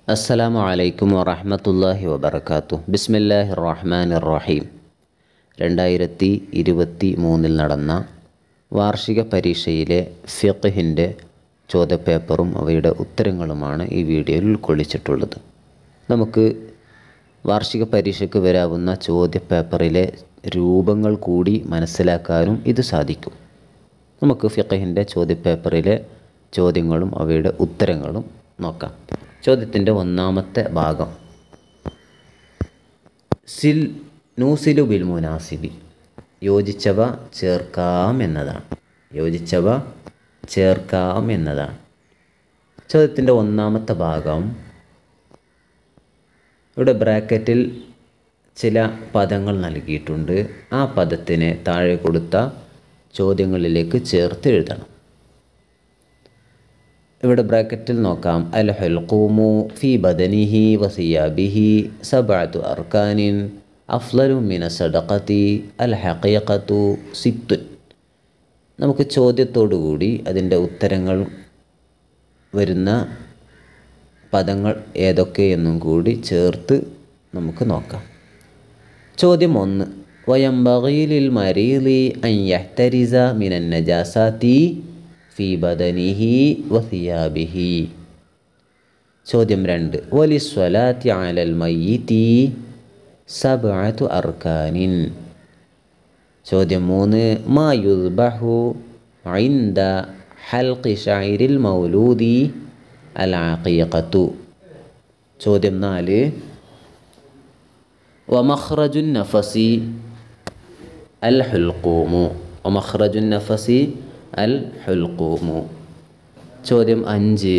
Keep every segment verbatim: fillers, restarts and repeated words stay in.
അസ്സലാമു അലൈക്കും വറഹ്മത്തുള്ളാഹി വബറകാതുഹു. ബിസ്മില്ലാഹിർ റഹ്മാനിർ റഹീം. രണ്ടായിരത്തി ഇരുപത്തി മൂന്നിൽ നടന്ന വാർഷിക പരീക്ഷയിലെ ഫിഖ്ഹിൻ്റെ ചോദ്യപേപ്പറും അവയുടെ ഉത്തരങ്ങളുമാണ് ഈ വീഡിയോയിൽ ഉൾക്കൊള്ളിച്ചിട്ടുള്ളത്. നമുക്ക് വാർഷിക പരീക്ഷയ്ക്ക് വരാവുന്ന ചോദ്യപേപ്പറിലെ രൂപങ്ങൾ കൂടി മനസ്സിലാക്കാനും ഇത് സാധിക്കും. നമുക്ക് ഫിഖ്ഹിൻ്റെ ചോദ്യപേപ്പറിലെ ചോദ്യങ്ങളും അവയുടെ ഉത്തരങ്ങളും നോക്കാം. ചോദ്യത്തിൻ്റെ ഒന്നാമത്തെ ഭാഗം സിൽ നൂസിലു ബിൽ മുനാസിബി, യോജിച്ചവ ചേർക്കാം എന്നതാണ്. യോജിച്ചവ ചേർക്കാം എന്നതാണ് ചോദ്യത്തിൻ്റെ ഒന്നാമത്തെ ഭാഗം. ഇവിടെ ബ്രാക്കറ്റിൽ ചില പദങ്ങൾ നൽകിയിട്ടുണ്ട്. ആ പദത്തിനെ താഴെ കൊടുത്ത ചോദ്യങ്ങളിലേക്ക് ചേർത്ത് എഴുതണം. ഇവിടെ ബ്രാക്കറ്റിൽ നോക്കാം. അൽ ഹൽഖൂമു ഫി ബദനിഹി വസിയാബിഹി സബഅതു അർക്കാനിൻ അഫ്ളലു മിന സദഖതി അൽ ഹഖീഖത്തു സിത്തുൻ. നമുക്ക് ചോദ്യത്തോടുകൂടി അതിൻ്റെ ഉത്തരങ്ങൾ വരുന്ന പദങ്ങൾ ഏതൊക്കെയെന്നും കൂടി ചേർത്ത് നമുക്ക് നോക്കാം. ചോദ്യം ഒന്ന്. വയംബഗി ലിൽ മരീളി അൻ യഹ്തരിസ മിനൻ നജാസാതി ഫി ബദനിഹി വസിയാബിഹി. ചോദ്യം രണ്ട്. വലിസ്വലാത്തി അലൽ മയ്യിതി സബ്അതു അർക്കാനിൻ. ചോദ്യം മൂന്ന്. മാ യുദ്ബഹു ഇൻദ ഹൽഖി ശഅരിൽ മൗലൂദി അൽ അഖീഖത്തു. ചോദ്യം നാല്. വമഖ്റജുൻ നഫസി അൽ ഹുൽഖൂമു. വമഖ്റജുൻ നഫസി അൽ ഹുൽഖൂമു. ചോദ്യം അഞ്ച്.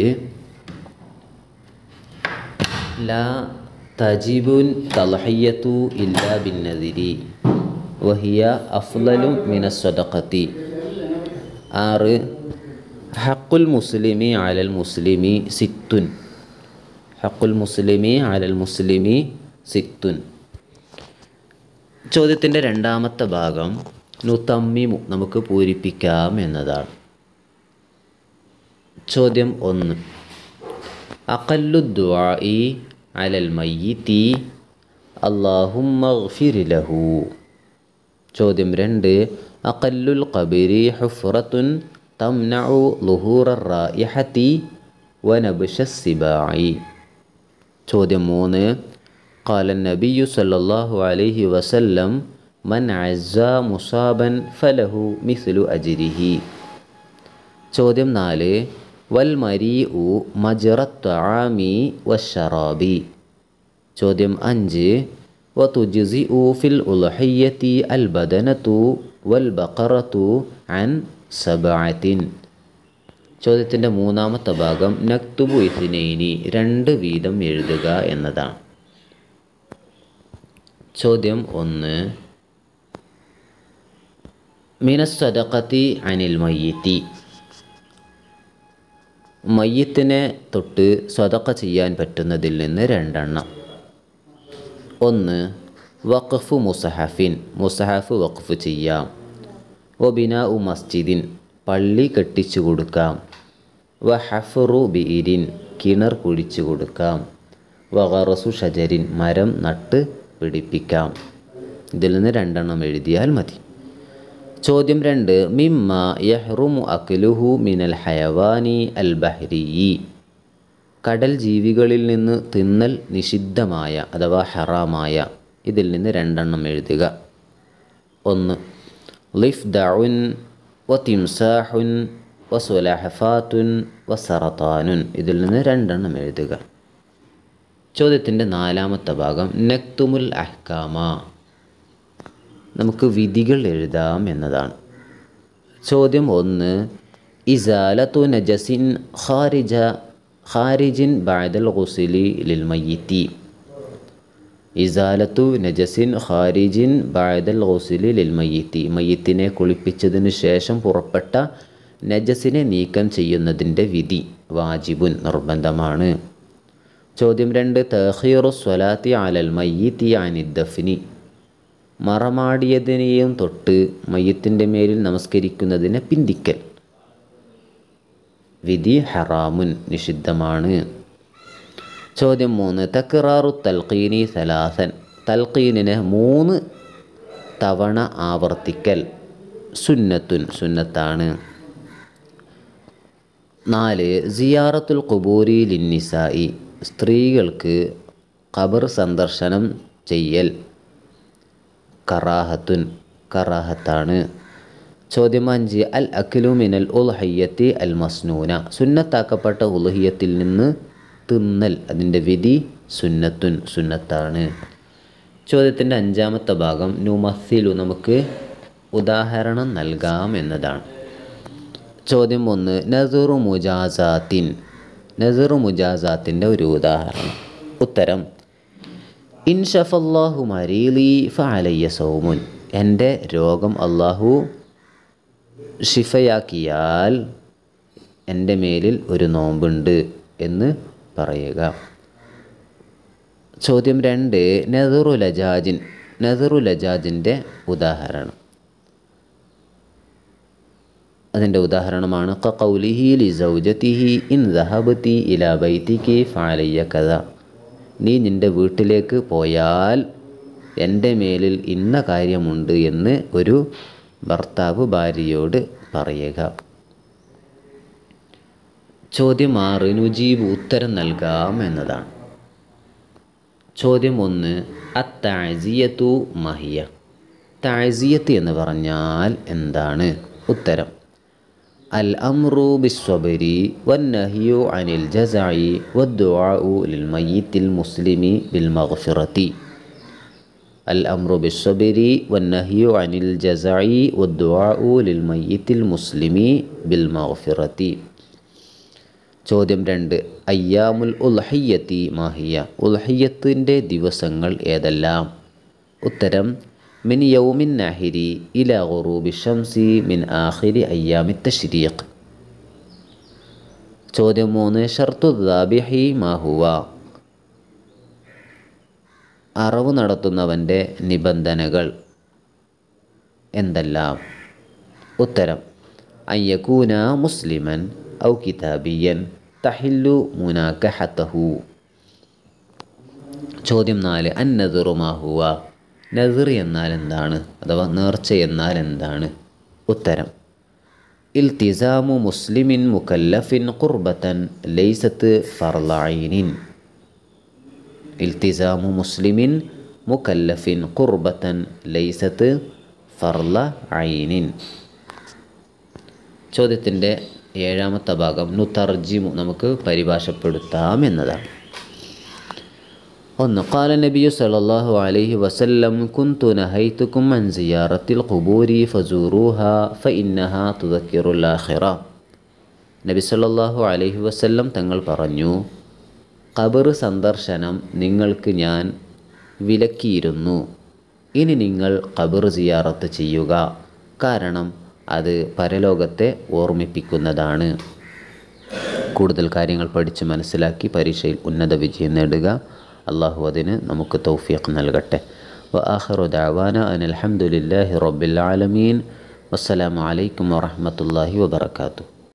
ലാ തജിബുൻ തൽഹിയത്തു ഇല്ലാ ബിന്നദിരി വഹിയ അഫ്ളലു മിനസ് സദഖതി. ആറ്. ഹഖുൽ മുസ്ലിമി അലൽ മുസ്ലിമി സിത്തുൻ. ഹഖുൽ മുസ്ലിമി അലൽ മുസ്ലിമി സിത്തുൻ. ചോദ്യത്തിൻ്റെ രണ്ടാമത്തെ ഭാഗം നുതമ്മിമു, നമുക്ക് പൂരിപ്പിക്കാം എന്നതാണ്. ചോദ്യം ഒന്ന്. അഖല്ലു ദുആഇ അലൽ മയ്യിതി അല്ലാഹുമ്മ ഗ്ഫിർ ലഹു. ചോദ്യം രണ്ട്. അഖല്ലുൽ ഖബരി ഹുഫ്റത്തുൻ തംനഉ ളുഹൂറർ റായിഹതി വനബ്ശസ് സിബാഇ. ചോദ്യം മൂന്ന്. ഖാല നബിയ്യു സല്ലല്ലാഹു അലൈഹി വസല്ലം മൻ അസ്സ മുസാബൻ ഫലഹു മിസ്ലു അജ്രിഹി. ചോദ്യം നാല്. വൽ മരീഉ മജ്റത്ത് തആമി വശറാബി. ചോദ്യം അഞ്ച്. വതുജ്സിഉ ഫിൽ ഉൽഹിയ്യതി അൽ ബദനതു വൽ ബഖറതു അൻ സബഅത്തിൻ. ചോദ്യത്തിൻ്റെ മൂന്നാമത്തെ ഭാഗം നക്തുബു ഇസ്നൈനി, രണ്ട് വീതം എഴുതുക എന്നതാണ്. ചോദ്യം ഒന്ന്. മിനസ് സദഖതി അനിൽ മയ്യിത്തി, മയ്യിത്തിനെ തൊട്ട് സദഖ ചെയ്യാൻ പറ്റുന്നതിൽ നിന്ന് രണ്ടെണ്ണം. ഒന്ന്. വഖഫ് മുസഹഫിൻ, മുസഹഫ് വഖഫ് ചെയ്യാം. വബിനാഉ മസ്ജിദിൻ, പള്ളി കെട്ടിച്ചു കൊടുക്കാം. വഹഫറു ബിഇരിൻ, കിണർ കുഴിച്ചു കൊടുക്കാം. വഗറസു ഷജരിൻ, മരം നട്ട് പിടിപ്പിക്കാം. ഇതിൽ നിന്ന് രണ്ടെണ്ണം എഴുതിയാൽ മതി. ചോദ്യം രണ്ട്. മിമ്മ യഹ്റുമു അക്ലുഹു മിനൽ ഹയവാനി അൽ ബഹ്രിയി, കടൽ ജീവികളിൽ നിന്ന് തിന്നൽ നിഷിദ്ധമായ അഥവാ ഹറാമായ. ഇതിൽ നിന്ന് രണ്ടെണ്ണം എഴുതുക. ഒന്ന്. ളിഫ്ദഉൻ വതിംസാഹുൻ വസുലഹഫാത്തുൻ വസറതാനുൻ. ഇതിൽ നിന്ന് രണ്ടെണ്ണം എഴുതുക. ചോദ്യത്തിൻ്റെ നാലാമത്തെ ഭാഗം നക്തുമുൽ അഹ്കാമ, നമുക്ക് വിധികൾ എഴുതാം എന്നതാണ്. ചോദ്യം ഒന്ന്. ഇസാലത്തു നജസിൻ ഖാരിജ ഖാരിജിൻ ബഅദൽ ഗുസ്ലി ലിൽ മയ്യിത്തി. ഇസാലത്തു നജസിൻ ഖാരിജിൻ ബഅദൽ ഗുസ്ലി ലിൽ മയ്യിത്തി, മയ്യിത്തിനെ കുളിപ്പിച്ചതിന് ശേഷം പുറപ്പെട്ട നജസിനെ നീക്കം ചെയ്യുന്നതിൻ്റെ വിധി വാജിബുൻ, നിർബന്ധമാണ്. ചോദ്യം രണ്ട്. തഖീറു സ്വലാത്തി അലൽ മയ്യിത്തി അനിദ് ദഫ്നി, മറമാടിയതിനെയും തൊട്ട് മയ്യത്തിൻ്റെ മേലിൽ നമസ്കരിക്കുന്നതിനെ പിന്തിക്കൽ. വിധി ഹറാമുൻ, നിഷിദ്ധമാണ്. ചോദ്യം മൂന്ന് തക്റാറു തൽഖീനി സലാസൻ, തൽഖീനിനെ മൂന്ന് തവണ ആവർത്തിക്കൽ സുന്നത്തുൻ സുന്നത്താണ്. നാല് സിയാറത്തുൽ ഖുബൂരി ലിന്നിസായി, സ്ത്രീകൾക്ക് ഖബർ സന്ദർശനം ചെയ്യൽ കറാഹത്തുൻ കറാഹത്താണ്. ചോദ്യം അഞ്ച് അൽ അക്ലു മിനൽ ഉൽഹിയ്യത്തി അൽ മസ്നൂന, സുന്നത്താക്കപ്പെട്ട ഉൽഹിയ്യത്തിൽ നിന്ന് തിന്നൽ, അതിൻ്റെ വിധി സുന്നത്തുൻ സുന്നത്താണ്. ചോദ്യത്തിൻ്റെ അഞ്ചാമത്തെ ഭാഗം നുമസ്സിലു, നമുക്ക് ഉദാഹരണം നൽകാം എന്നതാണ്. ചോദ്യം ഒന്ന് നസറു മുജാസാത്തിൻ, നസറു മുജാസാത്തിൻ്റെ ഒരു ഉദാഹരണം. ഉത്തരം ഇൻഷഫല്ലാഹു മരീലി ഫഅലയ്യ സൗമുൻ, എൻ്റെ രോഗം അള്ളാഹു ഷിഫയാക്കിയാൽ എൻ്റെ മേലിൽ ഒരു നോമ്പുണ്ട് എന്ന് പറയുക. ചോദ്യം രണ്ട് നസറു ലജാജിൻ, നസറു ലജാജിൻ്റെ ഉദാഹരണം. അതിൻ്റെ ഉദാഹരണമാണ് ഖൗലിഹി ലി സൗജതിഹി ഇൻ ദഹബതി ഇലാ ബൈതികി ഫഅലയ്യ കദ, നീ നിൻ്റെ വീട്ടിലേക്ക് പോയാൽ എൻ്റെ മേലിൽ ഇന്ന കാര്യമുണ്ട് എന്ന് ഒരു ഭർത്താവ് ഭാര്യയോട് പറയുക. ചോദ്യം ആറ് നുജീബ്, ഉത്തരം നൽകാം എന്നതാണ്. ചോദ്യം ഒന്ന് അത്തഅസിയത്തു മഹിയ, തഅസിയത്ത് എന്ന് പറഞ്ഞാൽ എന്താണ്? ഉത്തരം അൽ അംറു ബിസ്സബ്രി വന്നഹ്യു അനിൽ ജസഇ വദ്ദുആഉ ലിൽ മയ്യിത്തിൽ മുസ്ലിമി ബിൽ മഗ്ഫിറതി. അൽ അംറു ബിസ്സബ്രി വന്നഹ്യു അനിൽ ജസഇ വദ്ദുആഉ ലിൽ മയ്യിത്തിൽ മുസ്ലിമി ബിൽ മഗ്ഫിറതി. ചോദ്യം രണ്ട് അയ്യാമുൽ ഉൽഹിയ്യത്തി മാഹിയ, ഉൽഹിയ്യത്തിൻ്റെ ദിവസങ്ങൾ ഏതെല്ലാം? ഉത്തരം മിൻ യൗമിൻ നഹരി ഇലാ ഗുറൂബി ശംസി മിൻ ആഖിരി അയ്യാമി തശ്രീഖ്. ചോദ്യം മൂന്ന് ഷർതു ദാബിഹി മാഹുവ, അറവ് നടത്തുന്നവൻ്റെ നിബന്ധനകൾ എന്തെല്ലാം? ഉത്തരം അയ്യകൂന മുസ്ലിമൻ ഔ കിതാബിയൻ തഹില്ലു മുനാക്കഹതഹു. ചോദ്യം നാല് അൻ നദറു മാഹുവ, നദർ എന്നാൽ എന്താണ്, അഥവാ നേർച്ച എന്നാൽ എന്താണ്? ഉത്തരം ഇൽത്തിസാമു മുസ്ലിമിൻ മുകല്ലഫിൻ ഖുർബത്തൻ ലൈസത്ത് ഫർള ഐനിൻ. ഇൽത്തിസാമു മുസ്ലിമിൻ മുകല്ലഫിൻ ഖുർബത്തൻ ലൈസത്ത് ഫർള ഐനിൻ. ചോദ്യത്തിൻ്റെ ഏഴാമത്തെ ഭാഗം നുതർജിമു, നമുക്ക് പരിഭാഷപ്പെടുത്താം എന്നതാണ്. ഒന്ന് ഖാല നബിയു സല്ലല്ലാഹു അലൈഹി വസല്ലം കുന്തു നഹൈതുക്കും അൻ സിയാറത്തിൽ ഖുബൂരി ഫസൂറൂഹാ ഫഇന്നഹാ തുദക്കിറുൽ ആഖിറ. നബി സല്ലല്ലാഹു അലൈഹി വസല്ലം തങ്ങൾ പറഞ്ഞു, ഖബർ സന്ദർശനം നിങ്ങൾക്ക് ഞാൻ വിലക്കിയിരുന്നു, ഇനി നിങ്ങൾ ഖബർ സിയാറത്ത് ചെയ്യുക, കാരണം അത് പരലോകത്തെ ഓർമ്മിപ്പിക്കുന്നതാണ്. കൂടുതൽ കാര്യങ്ങൾ പഠിച്ച് മനസ്സിലാക്കി പരീക്ഷയിൽ ഉന്നത വിജയം നേടുക. അള്ളാഹു അതിന് നമുക്ക് തൗഫീഖ് നൽകട്ടെ. വ ആഖിറു ദഅവാന അനിൽ ഹംദുലില്ലാഹി റബ്ബിൽ ആലമീൻ. വസ്സലാമു അലൈക്കും വറഹ്മത്തുള്ളാഹി വബറകാതുഹു.